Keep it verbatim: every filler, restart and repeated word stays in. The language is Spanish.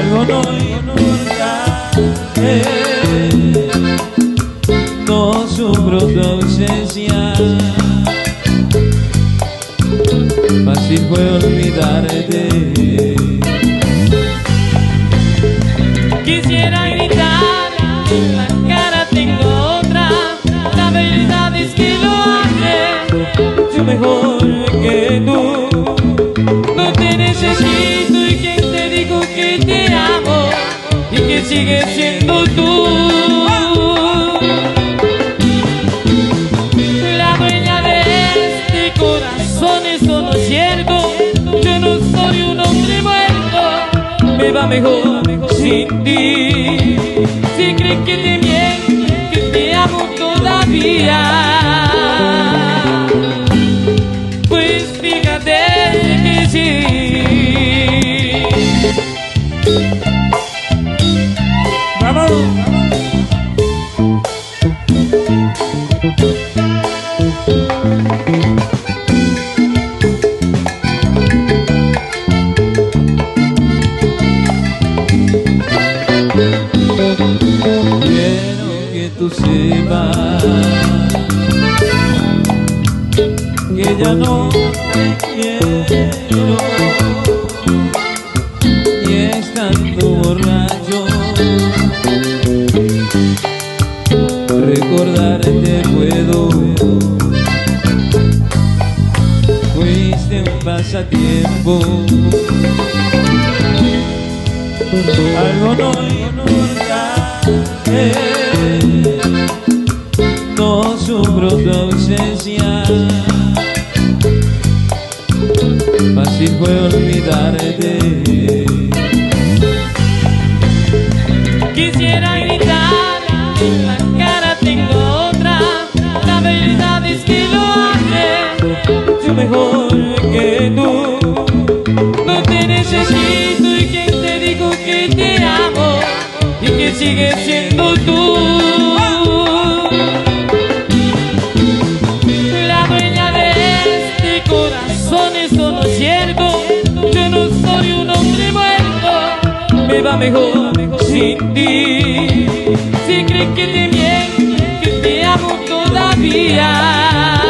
algo no importa, eh, no sufro tu ausencia. Fácil fue olvidarte. Quisiera gritar, la cara tengo otra, la verdad es que lo hace Yo mejor que tú. No te necesito y quien te dijo que te amo y que sigues siendo tú la dueña de este corazón. Eso no es cierto, yo no soy un hombre muerto, me va mejor sin ti. Si crees que te miento, que te amo todavía, pues fíjate que sí. ¡Vamos! Quiero que tú sepas que ya no te quiero, y estando borracho recordarte puedo. Fuiste un pasatiempo, algo no importa, eh, no sufro tu ausencia. Fácil fue olvidarte. Quisiera gritar, la cara tengo otra, la verdad es que lo hace Yo mejor que tú. No te necesito y quien te dijo que te amo y que sigues siendo tú la dueña de este corazón. Eso no es cierto, yo no soy un hombre muerto, me va mejor sin ti. Si crees que te miento, que te amo todavía,